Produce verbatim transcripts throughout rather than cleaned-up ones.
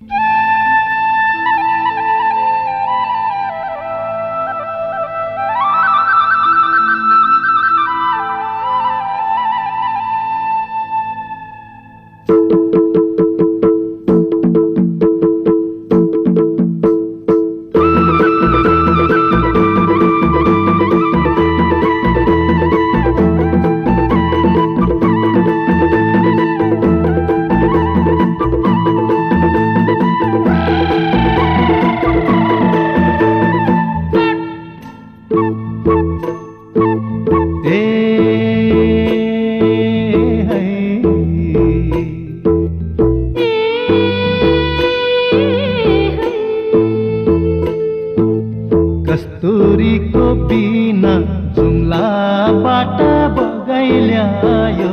कस्तूरी को बिना जुम्ला बाटा बगाइल्यायो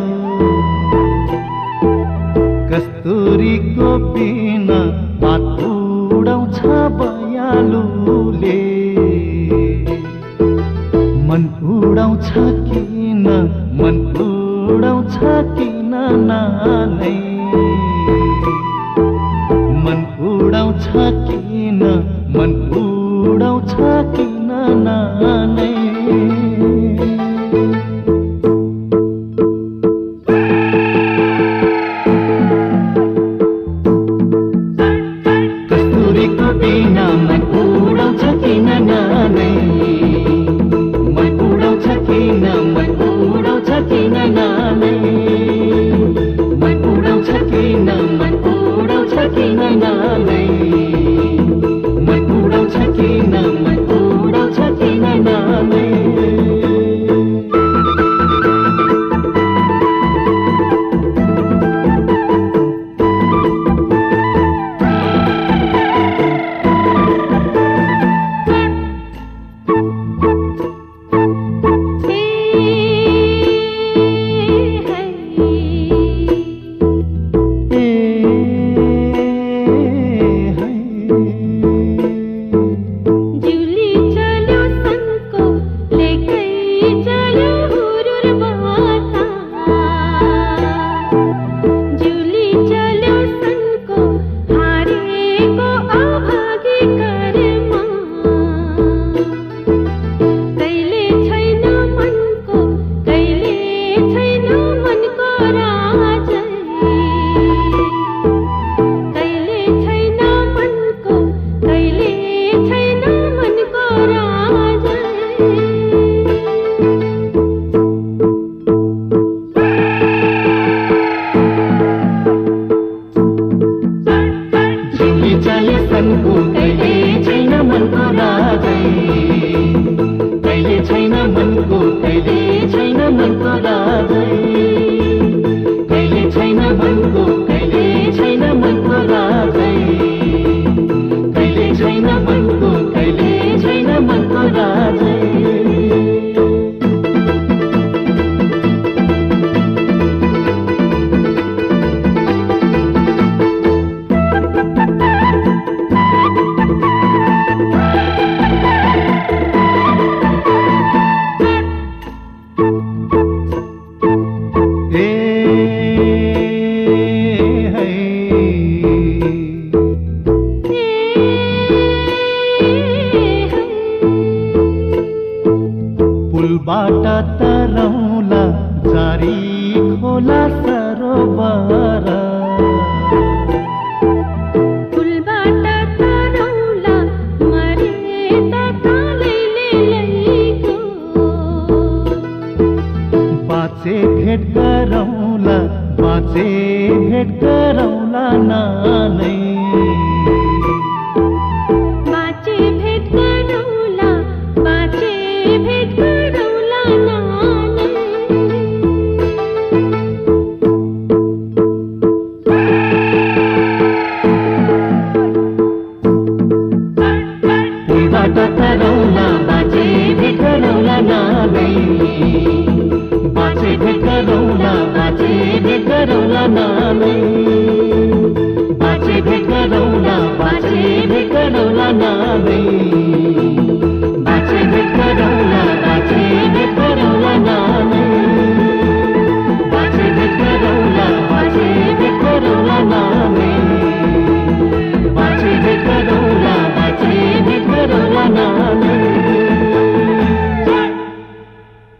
कस्तूरी को बिना बात उडाउँछ बयालुले मन उडाउँछ किन मन उडाउँछ किन नानै मन उडाउँछ किन मन उडाउँछ किन नानै कस्तुरीको बिना मन उडाउँछ किन नानै मन उडाउँछ किन मन उडाउँछ किन नानै मन उडाउँछ किन मन उडाउँछ किन नानै मन उडाउँछ किन मन उडाउँछ किन नानै बाँचे भेट गरौँला नानै